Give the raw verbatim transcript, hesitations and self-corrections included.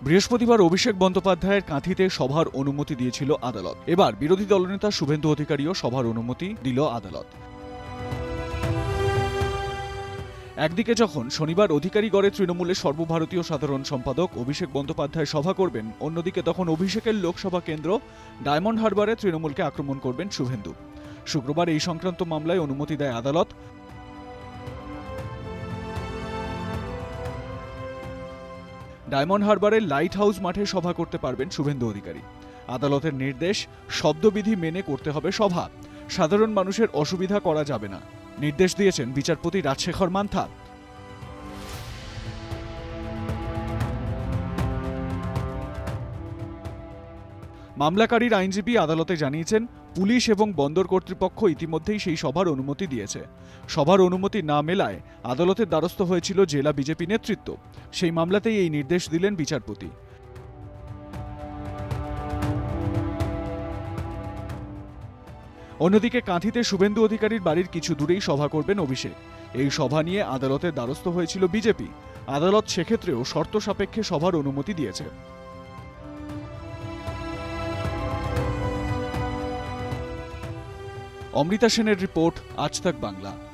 বৃহস্পতিবার অভিষেক বন্দ্যোপাধ্যায়ের কাঁথিতে সভার অনুমতি দিয়েছিল আদালত। এবার বিরোধী দলনেতা শুভেন্দু অধিকারীও সভার অনুমতি দিল আদালত। একদিকে যখন শনিবার অধিকারীগড়ে তৃণমূলের সর্বভারতীয় সাধারণ সম্পাদক অভিষেক বন্দ্যোপাধ্যায় সভা করবেন, অন্যদিকে তখন অভিষেকের লোকসভা কেন্দ্র ডায়মন্ড হারবারে তৃণমূলকে আক্রমণ করবেন শুভেন্দু। শুক্রবার এই সংক্রান্ত মামলায় অনুমতি দেয় আদালত। ডায়মন্ড হারবারের লাইট হাউস মাঠে সভা করতে পারবেন শুভেন্দু অধিকারী। আদালতের নির্দেশ, শব্দবিধি মেনে করতে হবে সভা, সাধারণ মানুষের অসুবিধা করা যাবে না, নির্দেশ দিয়েছেন বিচারপতি রাজশেখর মান্থা। মামলাকারীর আইনজীবী আদালতে জানিয়েছেন, পুলিশ এবং বন্দর কর্তৃপক্ষ ইতিমধ্যেই সেই সভার অনুমতি দিয়েছে। সভার অনুমতি না মেলায় আদালতের দ্বারস্থ হয়েছিল জেলা বিজেপি নেতৃত্ব। সেই মামলাতেই এই নির্দেশ দিলেন বিচারপতি। অন্যদিকে কাঁথিতে শুভেন্দু অধিকারীর বাড়ির কিছু দূরেই সভা করবেন অভিষেক। এই সভা নিয়ে আদালতের দ্বারস্থ হয়েছিল বিজেপি। আদালত সেক্ষেত্রেও শর্ত সাপেক্ষে সভার অনুমতি দিয়েছে। অমৃতা সেনের রিপোর্ট, আজ তাক বাংলা।